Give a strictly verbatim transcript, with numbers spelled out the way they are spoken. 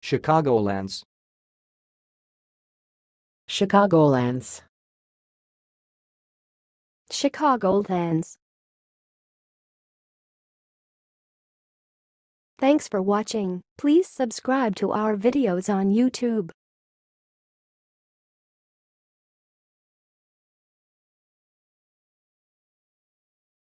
Chicagolands. Chicagolands. Chicagolands. Thanks for watching. Please subscribe to our videos on YouTube.